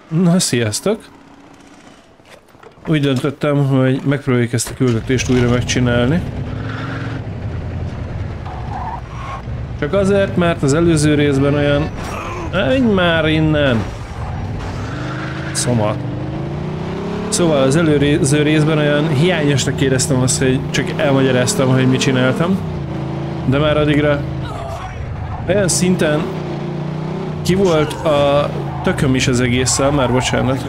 Na, sziasztok! Úgy döntöttem, hogy megpróbáljuk ezt a küldetést újra megcsinálni. Csak azért, mert az előző részben olyan... Menj már innen! Szomat. Szóval az előző részben olyan hiányosnak éreztem azt, hogy csak elmagyaráztam, hogy mit csináltam. De már addigra olyan szinten ki volt a tököm is az egésszel, már bocsánat.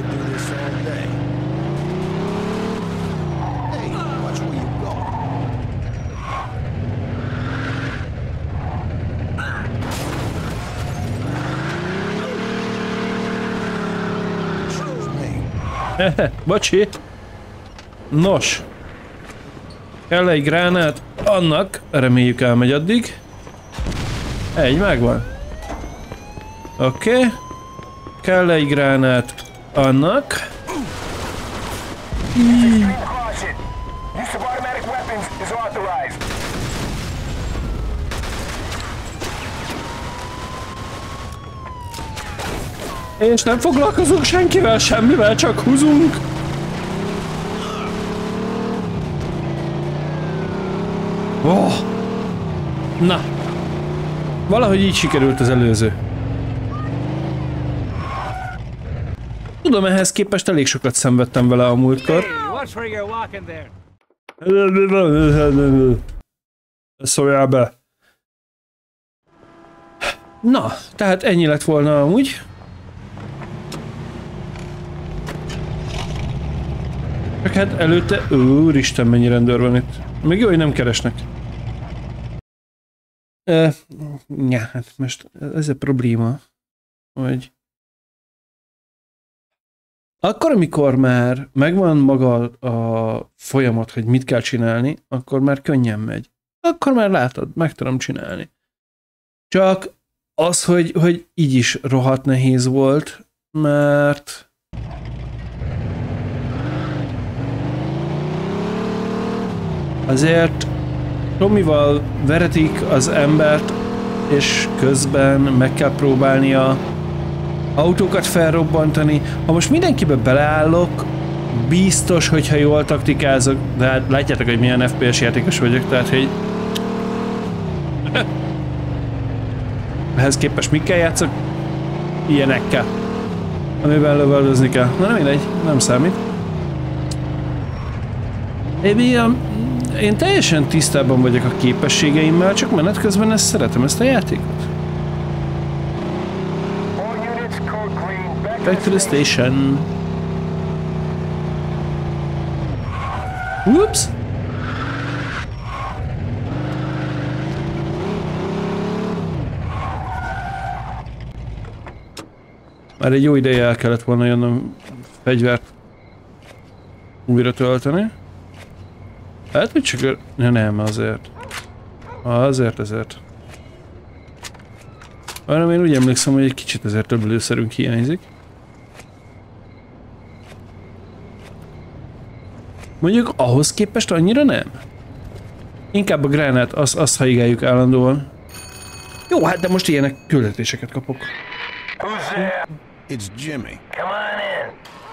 Bocsi! Nos! Kell egy gránát? Annak, reméljük elmegy addig. Egy megvan. Oké. Kell egy gránát? Annak. És nem foglalkozunk senkivel, semmivel, csak húzunk. Oh. Na. Valahogy így sikerült az előző. Tudom, ehhez képest elég sokat szenvedtem vele a múltkor. Szóljál be. Na, tehát ennyi lett volna amúgy. Csak hát előtte... Úristen, mennyi rendőr van itt. Még jó, hogy nem keresnek. Ja, hát most ez a probléma, hogy... Akkor, amikor már megvan maga a folyamat, hogy mit kell csinálni, akkor már könnyen megy. Akkor már látod, meg tudom csinálni. Csak az, hogy így is rohadt nehéz volt, mert... Azért Tomival veretik az embert, és közben meg kell próbálnia autókat felrobbantani. Ha most mindenkibe beleállok, biztos, hogyha jól taktikázok, de hát látjátok, hogy milyen FPS játékos vagyok, tehát hogy... Ehhez képest mikkel játszok? Ilyenekkel. Amiben lövöldözni kell. Na nem mindegy, nem számít. Én teljesen tisztában vagyok a képességeimmel, csak menet közben ezt szeretem, ezt a játékot. Back to the station. Whoops! Már egy jó ideje el kellett volna jönnöm fegyvert újra tölteni. Hát, hogy csak... Ja, nem, azért. Azért. Hanem én úgy emlékszem, hogy egy kicsit azért több lőszerünk hiányzik. Mondjuk ahhoz képest annyira nem. Inkább a gránát, azt haigáljuk állandóan. Jó, hát de most ilyenek küldetéseket kapok. It's Jimmy. Come on in.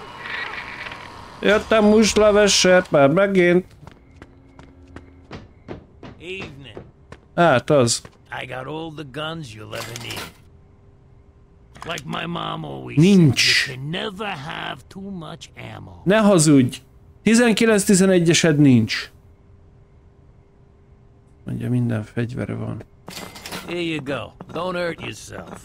Jöttem húsleveset már megint. Evening. Hát az. I got all the guns you'll ever need. Like my mom always Nincs. said, you can never have too much ammo. Ne hazudj. 19-11-esed nincs. Mondja, minden fegyvere van. Here you go. Don't hurt yourself.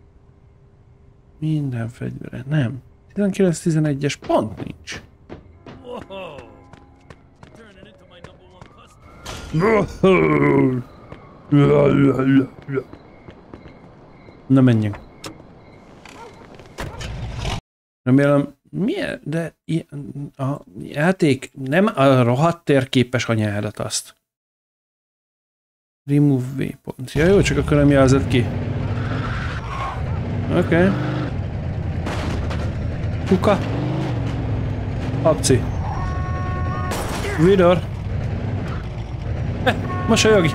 Minden fegyvere. Nem. 19-11-es pont nincs. Whoa. Turning into my number one customer. Na menjünk. Remélem, milyen, de a játék nem a rohadt térképes anyádat azt. Remove waypoint. Ja jó, csak akkor nem jelzett ki. Oké. Kuka. Apci. Vidor. Mosolyogj.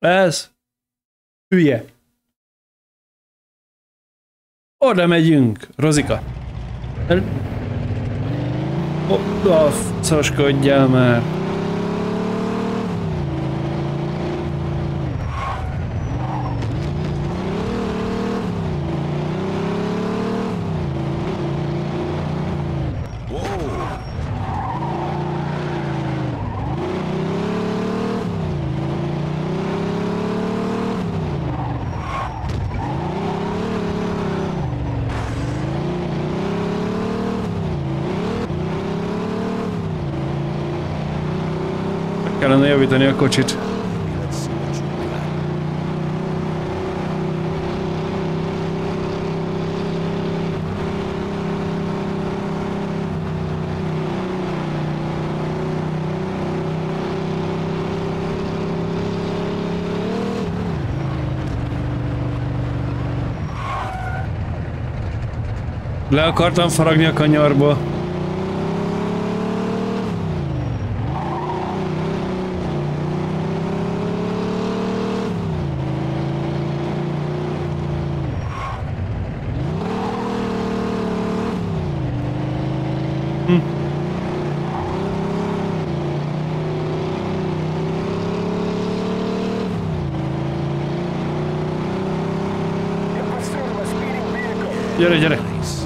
Ez hülye. Oda megyünk, Rozika. Oda szoskodjál már. Kellene javítani a kocsit. Le akartam faragni a kanyarba. Gyere, gyere!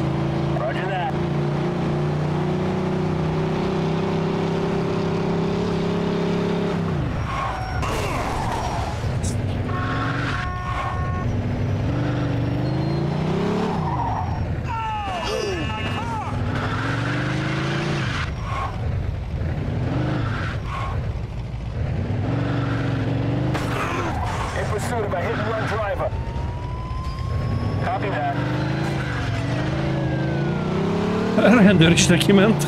A rendőr is neki ment.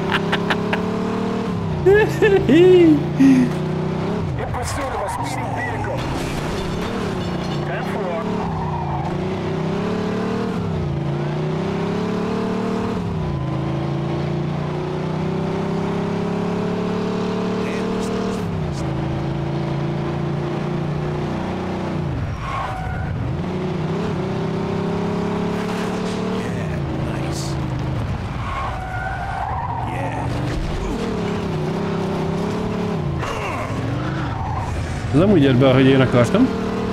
Ez nem úgy jött be, ahogy én akartam.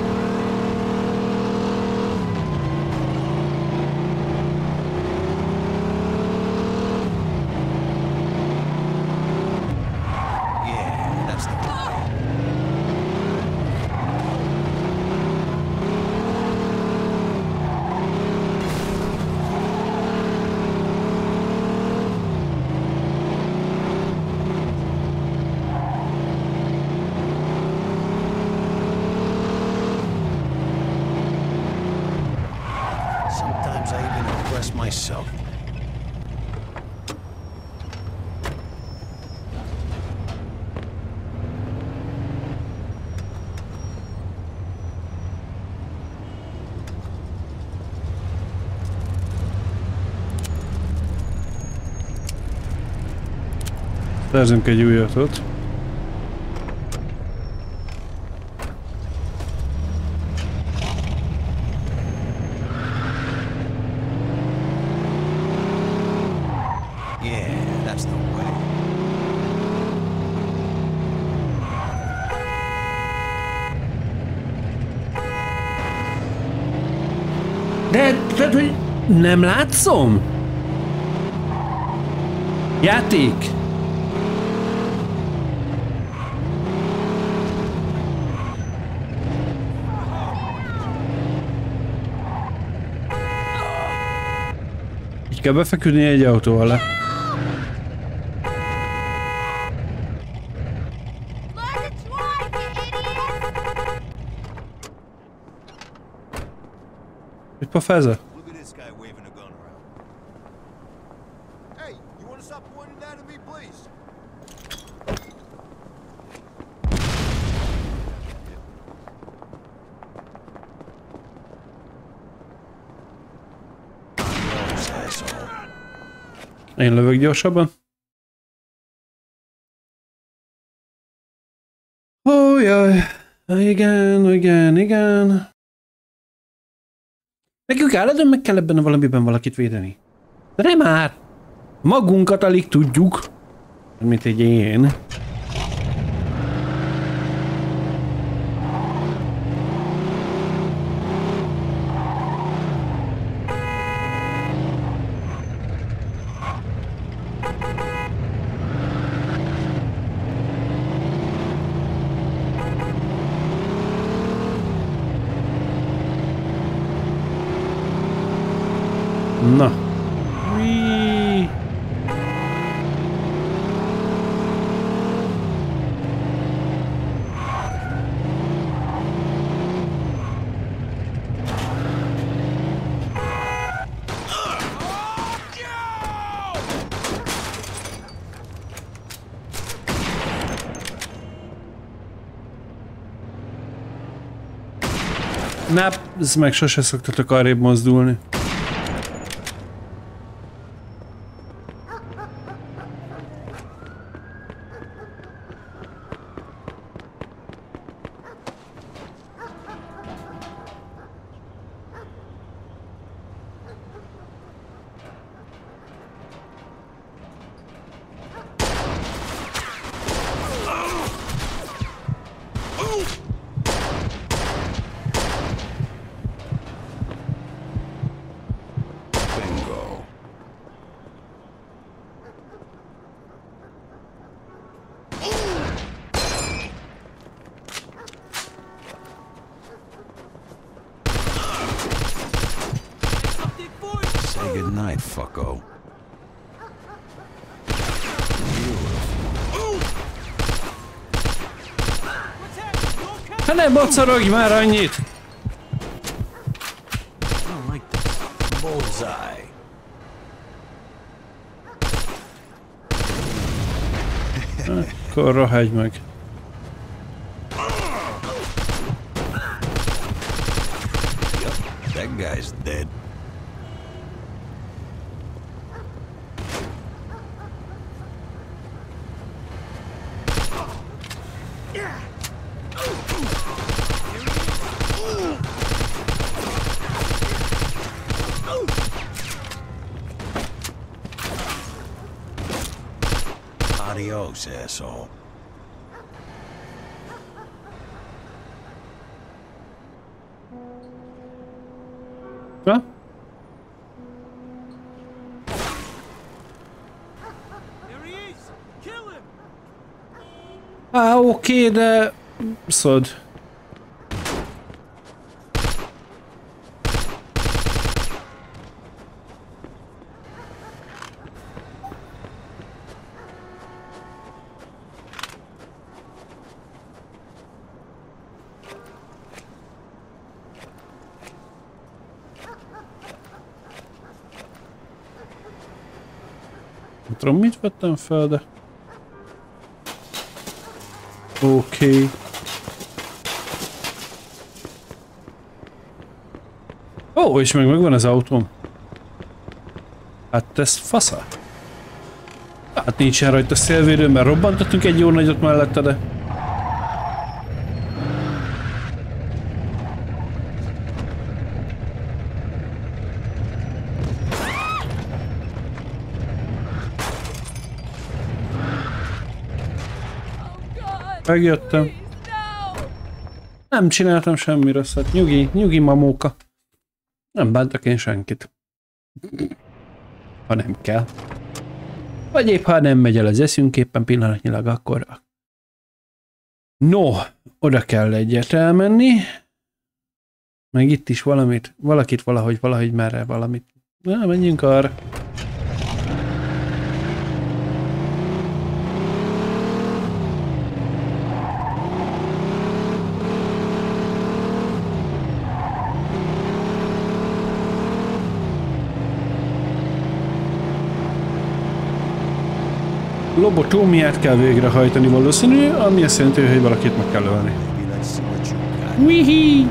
Myself. Szerzünk egy új autót. Tehát, hogy nem látszom? Játék! Így kell befeküdni egy autó alá. Egy pofáza? Én lövök gyorsabban. Ó, jaj. Igen. Nekünk állandóan meg kell ebben valamiben valakit védeni. De nem már! Magunkat alig tudjuk. Mint egy én. Na. Whee. Ez meg sose szoktatok arrébb mozdulni. Hát ne bocorogj már annyit! Akkor rohagy meg. That guy's dead. Adios, asshole. Ha? Oké, de... Szod. Nem tudom, mit vettem fel, de... Oké. Ó, és megvan az autóm. Hát ez fasza. Hát nincsen rajta szélvédő, mert robbantottunk egy jó nagyot mellette, de... Megjöttem. Nem csináltam semmi rosszat. Nyugi mamóka. Nem bántak én senkit. Ha nem kell. Vagy épp ha nem megy el az eszünk éppen pillanatnyilag, akkor... No, oda kell egyet elmenni. Meg itt is valakit valahogy merre valamit. Na, menjünk arra. Lobotómiát kell végrehajtani valószínű, ami azt jelenti, hogy valakit meg kell ölni. Wihi!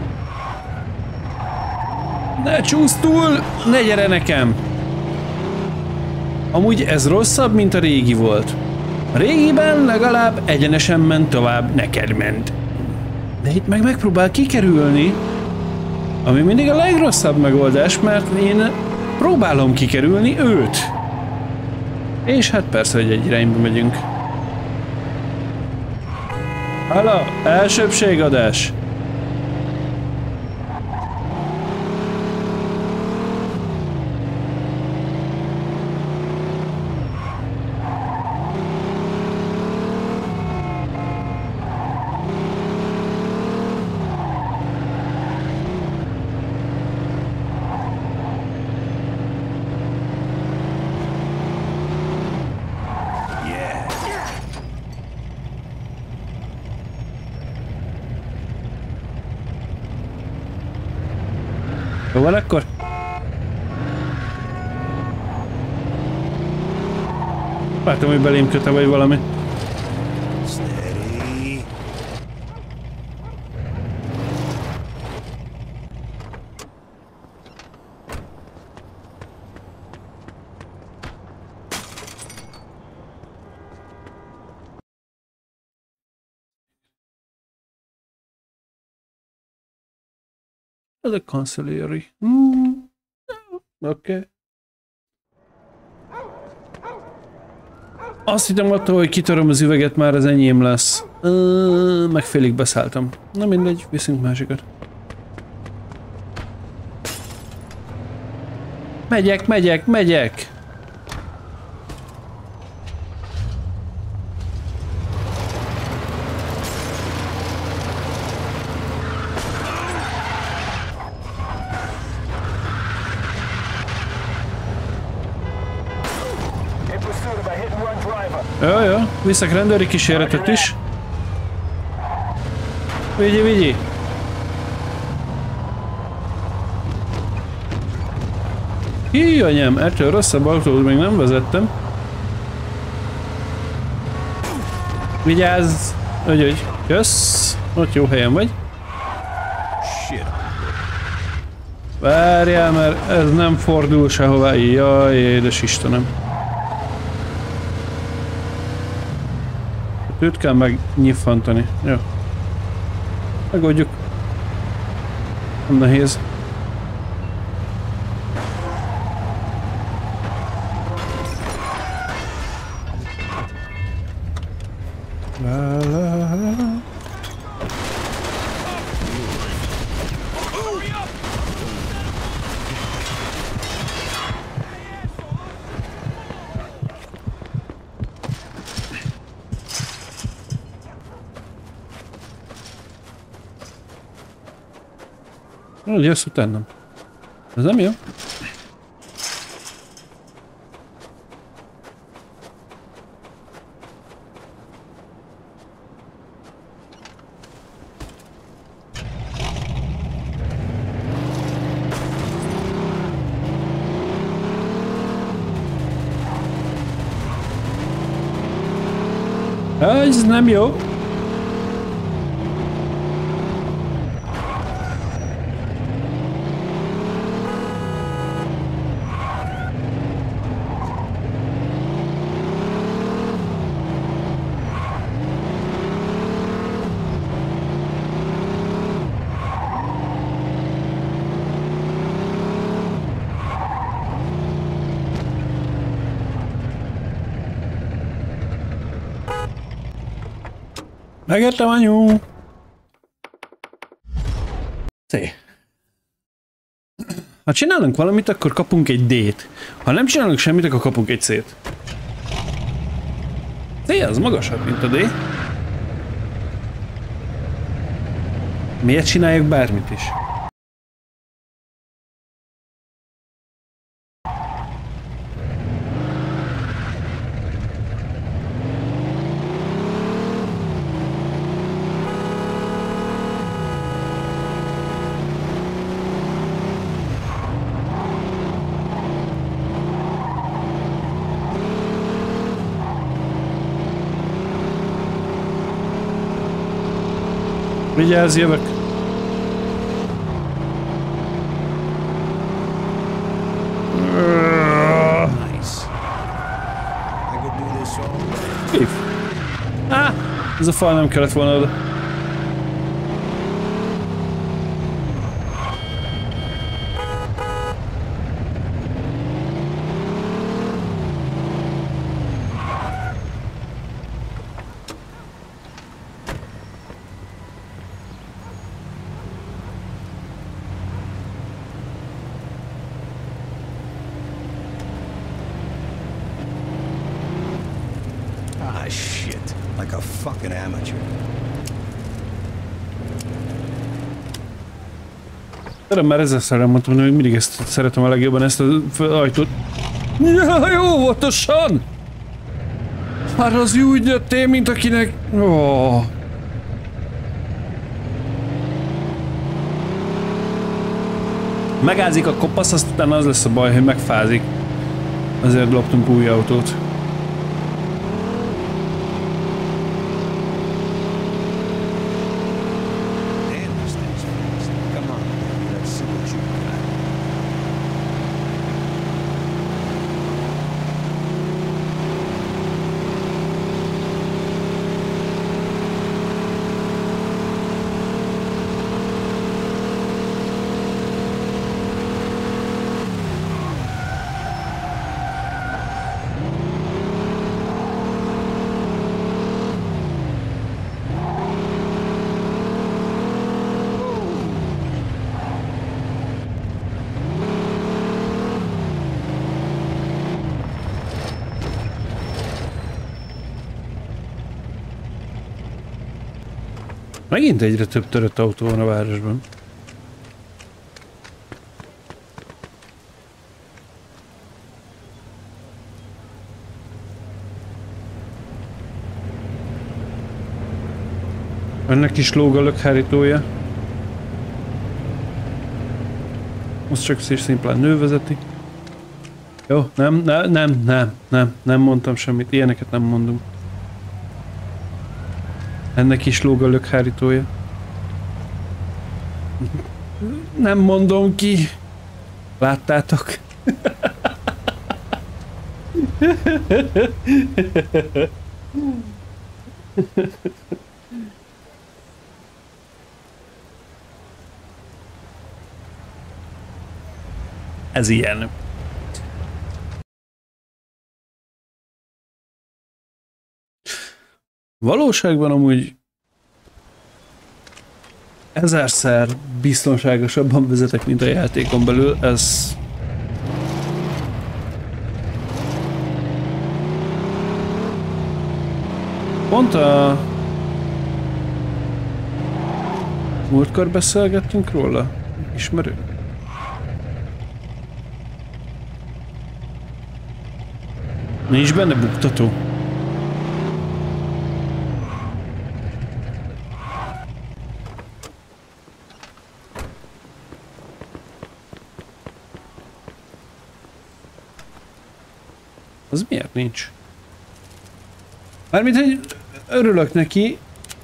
Ne csúsz túl! Ne gyere nekem! Amúgy ez rosszabb, mint a régi volt. A régiben legalább egyenesen ment tovább, neked ment. De itt meg megpróbál kikerülni, ami mindig a legrosszabb megoldás, mert én próbálom kikerülni őt. És hát persze, hogy egy irányba megyünk. Hala, elsőbségadás! Jó van akkor? Látom, hogy belém köte vagy valami. Steady. Ez a kancellőri. Oké. Azt hittem attól, hogy kitöröm az üveget, már az enyém lesz. Meg félig beszálltam. Na mindegy, viszünk másikat. Megyek! Jó, viszek rendőri kísérletet is. Vigyi! Hí, anyám, ettől rosszabb autót még nem vezettem. Vigyázz! Hogy, kösz! Ott jó helyen vagy. Shit. Várjál, mert ez nem fordul sehová. Jaj, édes Istenem. Őt kell megnyifantani. Jó. Megoldjuk. Nem nehéz. Jössz utánam. Ez nem jó? Ez nem jó. Megettem, anyu! Szé. Ha csinálunk valamit, akkor kapunk egy D-t. Ha nem csinálunk semmit, akkor kapunk egy C-t. C az magasabb, mint a D. Miért csináljak bármit is? Vigyázz, jövök! Nice. I could do this all day. Ez a fal nem kellett volna oda. Ah, shit. Like a fucking amateur. Tudom, már ezzel mondtam, hogy mindig ezt szeretem a legjobban, ezt az ajtót. Ja, jó, óvatosan! Már az úgy jöttél, mint akinek... Oh. Megázik a kopasz, aztán az lesz a baj, hogy megfázik. Azért loptunk új autót. Megint egyre több törött autó van a városban. Ennek is lóg a lökhárítója. Most csak szimplán nő vezeti. Jó, nem mondtam semmit, ilyeneket nem mondunk. Ennek is lóg a lökhárítója. Nem mondom ki. Láttátok? Ez ilyen. Valóságban amúgy ezerszer biztonságosabban vezetek, mint a játékon belül, ez... Pont a... múltkor beszélgettünk róla? Ismerő? Nincs benne buktató. Az miért nincs? Mármint, hogy örülök neki.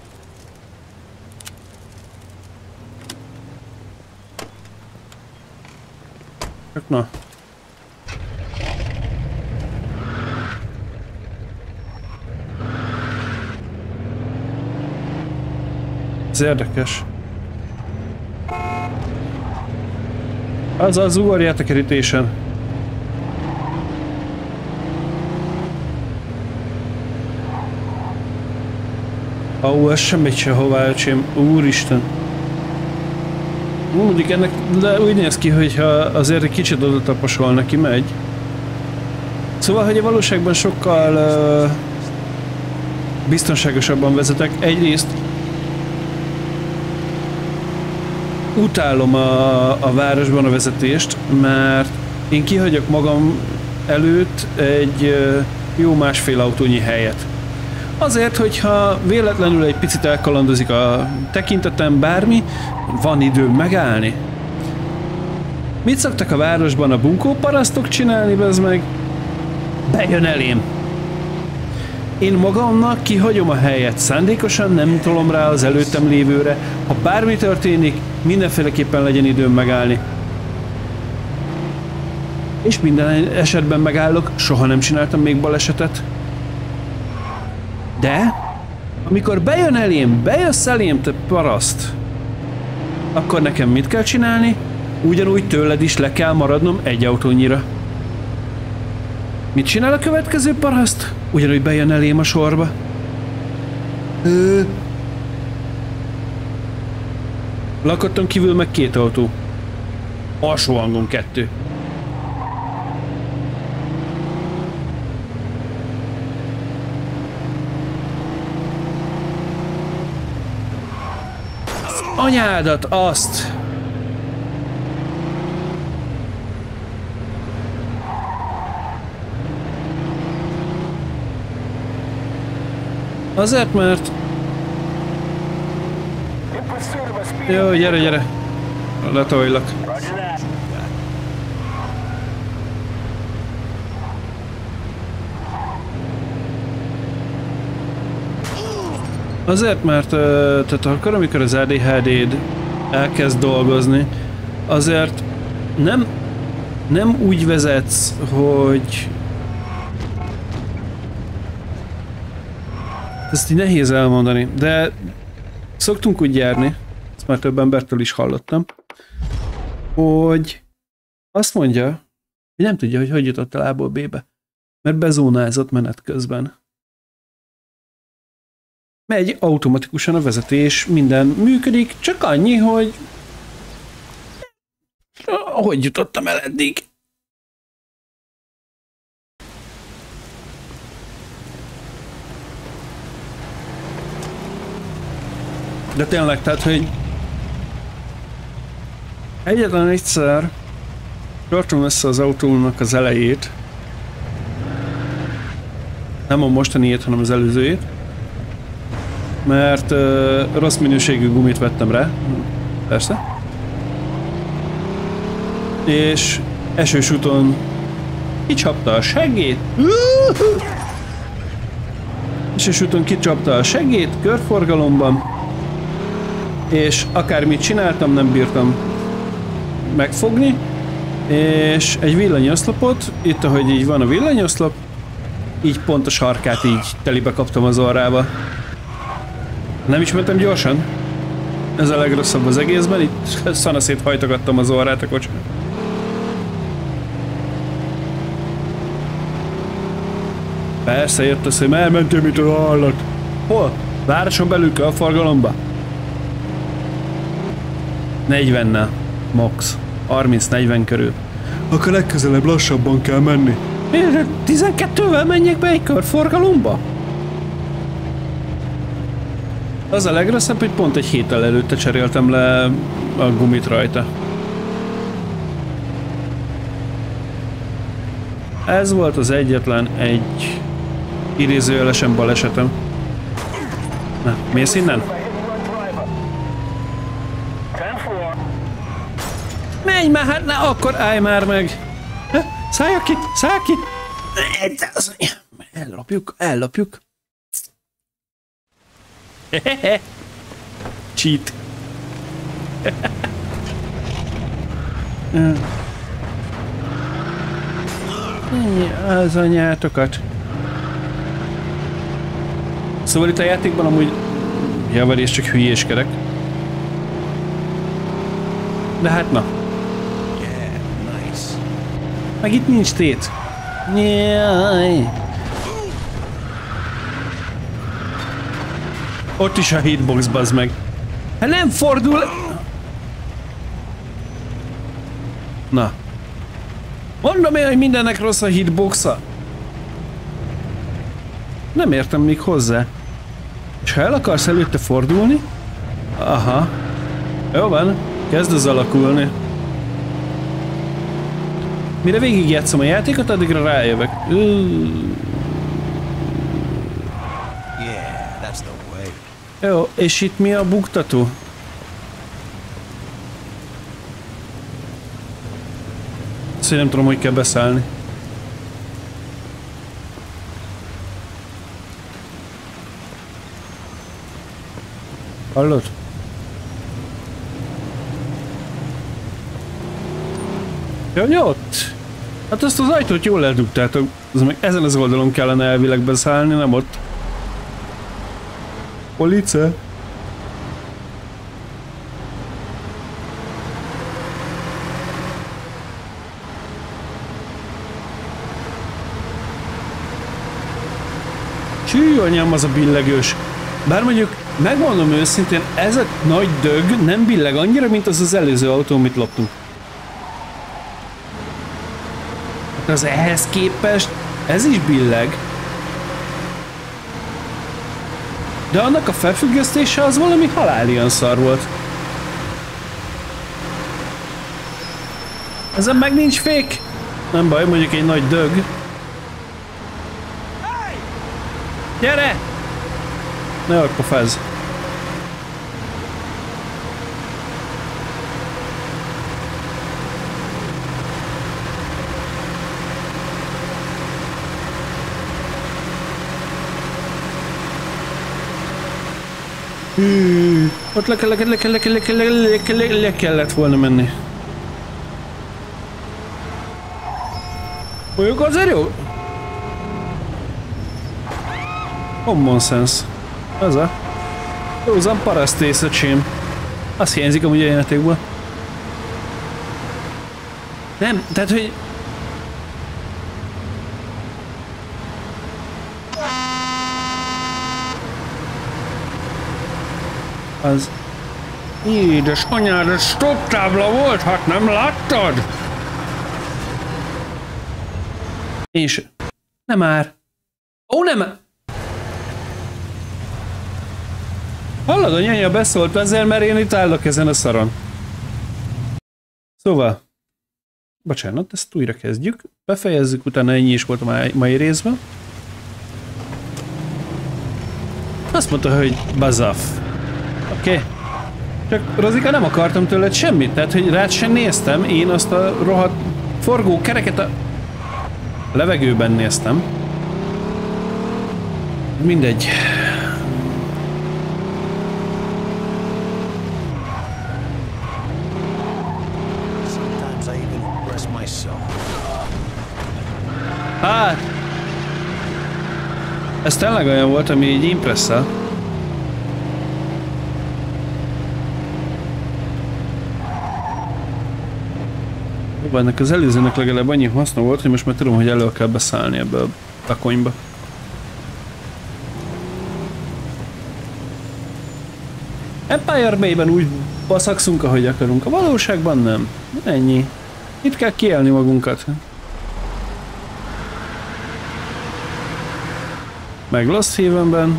Csak na. Ez érdekes. Az ugorját a kerítésen. Ez sem megy sehová, öcsém. Úristen. Mondjuk ennek, de úgy néz ki, hogyha azért egy kicsit oda taposol neki, megy. Szóval, hogy a valóságban sokkal biztonságosabban vezetek. Egyrészt utálom a városban a vezetést, mert én kihagyok magam előtt egy jó másfél autónyi helyet. Azért, hogyha véletlenül egy picit elkalandozik a tekintetem, bármi, van időm megállni. Mit szoktak a városban a bunkóparasztok csinálni, bezd meg? Bejön elém. Én magamnak kihagyom a helyet, szándékosan nem tolom rá az előttem lévőre. Ha bármi történik, mindenféleképpen legyen időm megállni. És minden esetben megállok, soha nem csináltam még balesetet. De, amikor bejön elém, bejössz elém, te paraszt, akkor nekem mit kell csinálni? Ugyanúgy tőled is le kell maradnom egy autónyira. Mit csinál a következő paraszt? Ugyanúgy bejön elém a sorba. Lakotton kívül meg 2 autó. Alsó hangon 2. anyádat, azt! Azért, mert... Jó, gyere, gyere! Letolylak. Azért, mert tehát akkor, amikor az ADHD-d elkezd dolgozni, azért nem úgy vezetsz, hogy... Ezt így nehéz elmondani, de szoktunk úgy járni, ezt már több embertől is hallottam, hogy azt mondja, hogy nem tudja, hogy jutott el A-ból B-be, mert bezónázott menet közben. Megy automatikusan a vezetés, minden működik, csak annyi, hogy... Hogy jutottam el eddig? De tényleg, tehát, hogy... Egyetlen egyszer tartom össze az autónak az elejét, nem a mostaniét, hanem az előzőjét, mert rossz minőségű gumit vettem rá, persze, és esős úton kicsapta a seggét, esős úton kicsapta a seggét körforgalomban, és akármit csináltam, nem bírtam megfogni, és egy villanyoszlopot, itt ahogy így van a villanyoszlop, így pont a sarkát így telibe kaptam az orrába. Nem is mentem gyorsan. Ez a legrosszabb az egészben, itt szanaszét hajtogattam az orrát a kocsinak. Persze jött az, hogy elmentél, mint a hallat. Hol? Városon belül kell a forgalomba? 40-nel. Max. 30-40 körül. Akkor legközelebb lassabban kell menni. 12-vel menjek be egy körforgalomba? Az a legrosszabb, hogy pont egy héttel előtte cseréltem le a gumit rajta. Ez volt az egyetlen egy idézőjelesen balesetem. Na, mész innen? Menj már, hát ne, akkor állj már meg! Szállj ki! Szállj ki! Ellopjuk, ellopjuk. Cheat. Az anyátokat. Szóval itt a játékban amúgy javarés csak hülyéskedek. De hát na. Meg itt nincs tét. Jaj. Ott is a hitbox, bazd meg. Hát nem fordul... Na. Mondom én, hogy mindennek rossz a hitboxa. Nem értem még hozzá. És ha el akarsz előtte fordulni? Aha. Jó van. Kezd az alakulni. Mire végigjátszom a játékot, addigra rájövök. Jó, és itt mi a buktató? Szóval nem tudom, hogy kell beszállni. Hallod? Ja, ott! Hát ezt az ajtót jól eldugtátok. Az meg ezen az oldalon kellene elvileg beszállni, nem ott. Police? Csű, anyám, az a billegős. Bár mondjuk, megmondom őszintén, ez a nagy dög nem billeg annyira, mint az az előző autó, amit loptunk. Az ehhez képest ez is billeg. De annak a felfüggesztése az valami halálian szar volt. Ezen meg nincs fék. Nem baj, mondjuk egy nagy dög. Gyere! Ne akkor fez. Ott le kellett volna menni. Mondjuk azért jó? Common sense. Ez a józan parasztész, öcsém. Azt hiányzik amúgy a játékból. Nem, tehát hogy... Az... Édes anyád, ez stop tábla volt, hát nem láttad? És... Nem már. Ó, nem! Hallod, a nyanya beszólt ezzel, mert én itt állok ezen a szaron. Szóval... Bocsánat, ezt újra kezdjük. Befejezzük, utána ennyi is volt a mai részben. Azt mondta, hogy bazaf. Oké. Okay. Csak Rozika, nem akartam tőled semmit, tehát hogy rád sem néztem, én azt a rohadt forgó kereket a levegőben néztem. Mindegy. Hát... Ez tényleg olyan volt, ami így impresszel. Ennek az előzőnek legalább annyi haszna volt, hogy most már tudom, hogy elő kell beszállni ebből a takonyba. Empire Bay-ben úgy baszakszunk, ahogy akarunk. A valóságban nem. Ennyi. Itt kell kiélni magunkat. Meg Lost Havenben.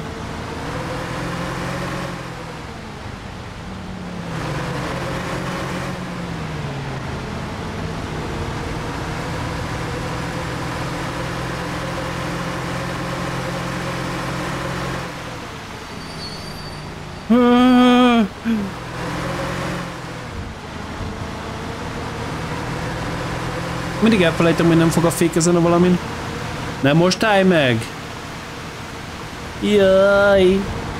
Mindig elfelejtem, hogy nem fog a fék ezen a valamin. Nem most állj meg! Jaj!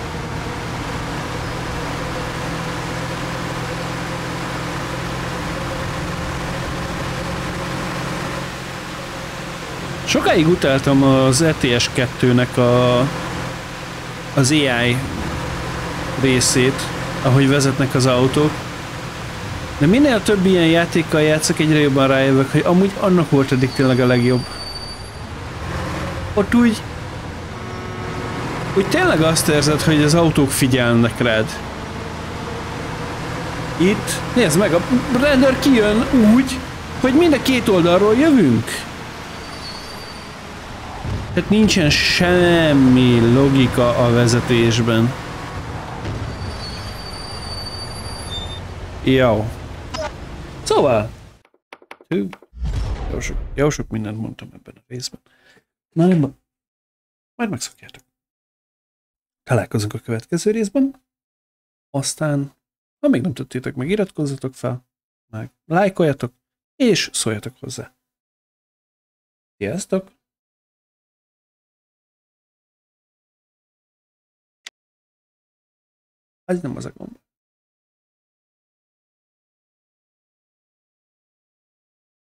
Sokáig utáltam az ETS 2-nek az AI részét, ahogy vezetnek az autók. De minél több ilyen játékkal játszok, egyre jobban rájövök, hogy amúgy annak volt eddig tényleg a legjobb. Ott úgy tényleg azt érzed, hogy az autók figyelnek rád. Itt, nézd meg, a rendőr kijön úgy, hogy mind a két oldalról jövünk. Tehát nincsen semmi logika a vezetésben. Jó. Szóval. Jó sok mindent mondtam ebben a részben. Na, nem, majd megszokjátok. Találkozunk a következő részben. Aztán, ha még nem tettétek meg, iratkozzatok fel, meg lájkoljatok, és szóljatok hozzá. Sziasztok! Ez nem az a gomb.